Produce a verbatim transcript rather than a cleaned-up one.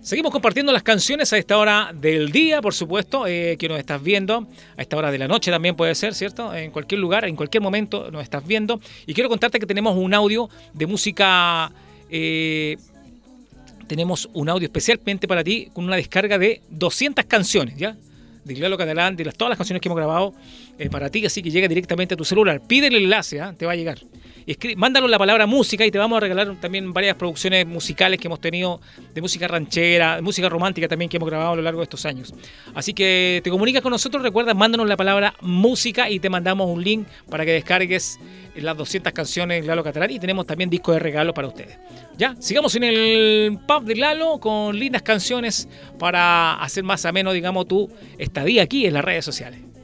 Seguimos compartiendo las canciones a esta hora del día, por supuesto, eh, que nos estás viendo, a esta hora de la noche también puede ser, ¿cierto? En cualquier lugar, en cualquier momento nos estás viendo. Y quiero contarte que tenemos un audio de música, eh, tenemos un audio especialmente para ti con una descarga de doscientas canciones, ¿ya? De Glalo Catalán, de las, todas las canciones que hemos grabado eh, para ti, así que llega directamente a tu celular. Pide el enlace, ¿eh? Te va a llegar. Escri mándanos la palabra música y te vamos a regalar también varias producciones musicales que hemos tenido, de música ranchera, de música romántica también que hemos grabado a lo largo de estos años. Así que te comunicas con nosotros, recuerda, mándanos la palabra música y te mandamos un link para que descargues las doscientas canciones de Glalo Catalán y tenemos también disco de regalo para ustedes. Ya, sigamos en el pub de Glalo con lindas canciones para hacer más ameno, digamos, tu estadía aquí en las redes sociales.